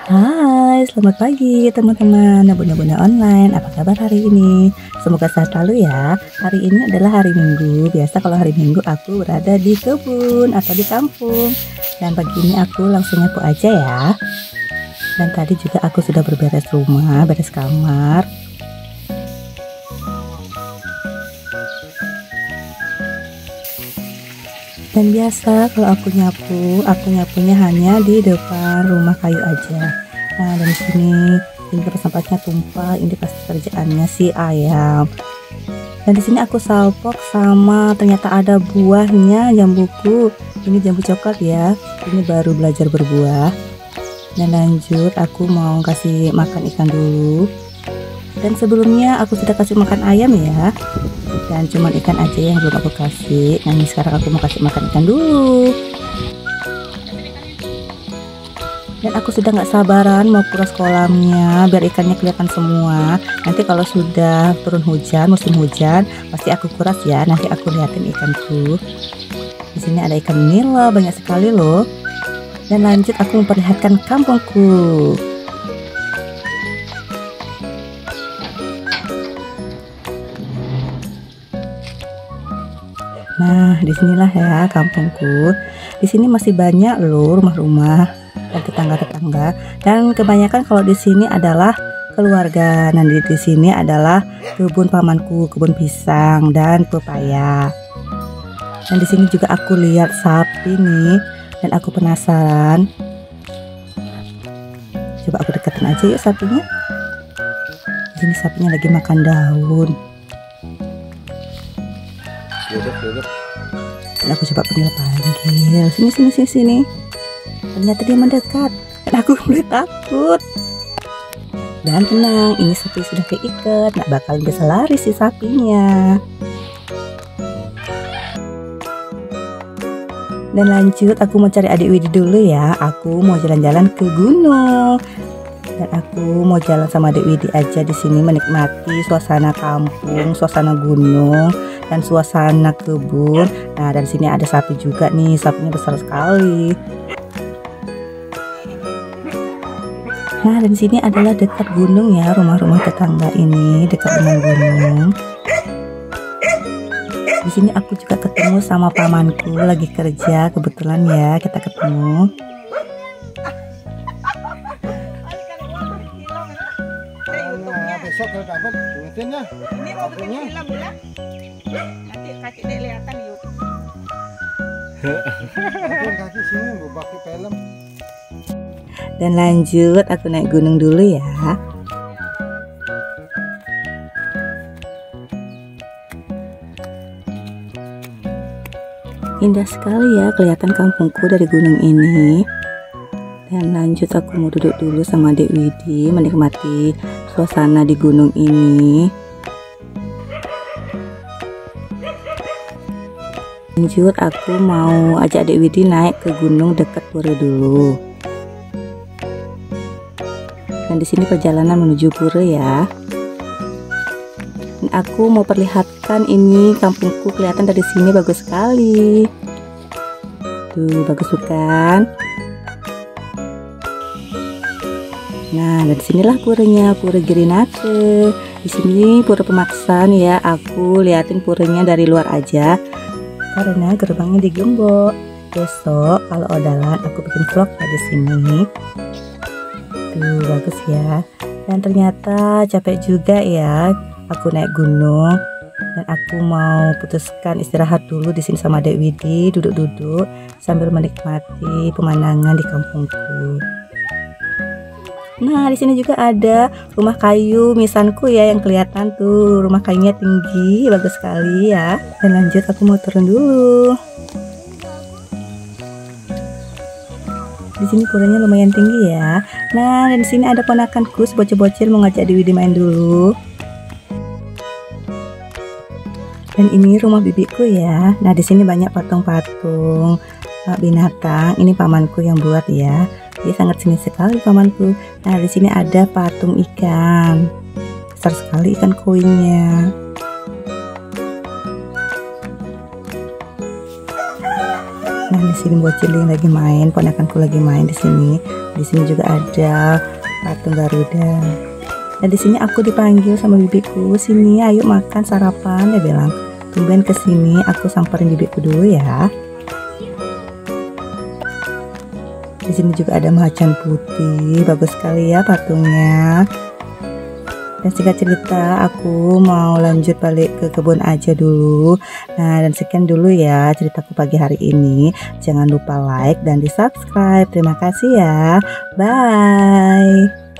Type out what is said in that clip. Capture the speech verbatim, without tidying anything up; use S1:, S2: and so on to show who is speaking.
S1: Hai, selamat pagi teman-teman Bunda-bunda online. Apa kabar hari ini? Semoga sehat selalu ya. Hari ini adalah hari Minggu. Biasa kalau hari Minggu aku berada di kebun atau di kampung. Dan pagi ini aku langsung nyapu aja ya. Dan tadi juga aku sudah berberes rumah, beres kamar. Dan biasa kalau aku nyapu, aku nyapunya hanya di depan rumah kayu aja. Nah, dari sini ini sampahnya tumpah, ini pasti kerjaannya si ayam. Dan di sini aku salpok sama ternyata ada buahnya jambuku. Ini jambu coklat ya. Ini baru belajar berbuah. Dan lanjut aku mau kasih makan ikan dulu. Dan sebelumnya aku sudah kasih makan ayam ya. Dan cuman ikan aja yang belum aku kasih. Nah ini sekarang aku mau kasih makan ikan dulu. Dan aku sudah nggak sabaran mau kuras kolamnya biar ikannya kelihatan semua. Nanti kalau sudah turun hujan, musim hujan, pasti aku kuras ya. Nanti aku liatin ikanku. Di sini ada ikan nila banyak sekali loh. Dan lanjut aku memperlihatkan kampungku. Nah, disinilah ya kampungku. Di sini masih banyak loh rumah-rumah dan tetangga-tetangga. Dan kebanyakan kalau di sini adalah keluarga. Nah, di, di sini adalah kebun pamanku, kebun pisang dan pepaya. Dan di sini juga aku lihat sapi nih, dan aku penasaran. Coba aku deketin aja yuk sapinya. Di sini sapinya lagi makan daun.
S2: Duduk, duduk.
S1: Dan aku coba panggil-panggil, sini sini sini sini. Ternyata dia mendekat dan aku mulai takut. Dan tenang, ini sapi sudah keikat, nggak bakal bisa lari si sapinya. Dan lanjut aku mau cari adik Widi dulu ya. Aku mau jalan-jalan ke gunung. Dan aku mau jalan sama adik Widi aja di sini menikmati suasana kampung, suasana gunung, dan suasana kebun. Nah, dari sini ada sapi juga nih, sapinya besar sekali. Nah, dan sini adalah dekat gunung ya, rumah-rumah tetangga ini dekat dengan gunung. Di sini aku juga ketemu sama pamanku lagi kerja, kebetulan ya kita ketemu.
S2: Besok kalau dapat duitin ya.
S3: Ini mau bikin film ya. Nanti kaki dek kelihatan di YouTube.
S2: Duitin kaki sini mau pakai film.
S1: Dan lanjut aku naik gunung dulu ya. Indah sekali ya kelihatan kampungku dari gunung ini. Dan lanjut aku mau duduk dulu sama Dek Widi menikmati suasana di gunung ini. Lanjut aku mau ajak Dek Widi naik ke gunung dekat pura dulu. Dan di sini perjalanan menuju pura ya. Dan aku mau perlihatkan ini kampungku kelihatan dari sini bagus sekali. Tuh bagus bukan? Nah, dari sinilah puranya, pura Girinate. Di sini pura Pemaksan ya. Aku liatin puranya dari luar aja karena gerbangnya digembok. Besok kalau odalan aku bikin vlog di sini. Tuh bagus ya. Dan ternyata capek juga ya. Aku naik gunung dan aku mau putuskan istirahat dulu di sini sama Dek Widi, duduk-duduk sambil menikmati pemandangan di kampungku. Nah, di sini juga ada rumah kayu misanku ya yang kelihatan tuh. Rumah kayunya tinggi, bagus sekali ya. Dan lanjut aku mau turun dulu. Di sini puranya lumayan tinggi ya. Nah, dan di sini ada ponakanku sebocil-bocil mau ngajak Dewi di main dulu. Dan ini rumah bibiku ya. Nah, di sini banyak patung-patung binatang. Ini pamanku yang buat ya. Dia sangat seni sekali pamanku. Nah, di sini ada patung ikan. Besar sekali ikan koinnya. Nah, di sini buat ciling lagi main, ponakanku lagi main di sini. Di sini juga ada patung Garuda. Nah di sini aku dipanggil sama bibiku, sini ayo makan sarapan. Dia bilang, tumben kesini, aku samperin bibiku dulu ya. Di sini juga ada macan putih, bagus sekali ya patungnya. Dan singkat cerita, aku mau lanjut balik ke kebun aja dulu. Nah, dan sekian dulu ya ceritaku pagi hari ini. Jangan lupa like dan di subscribe. Terima kasih ya. Bye.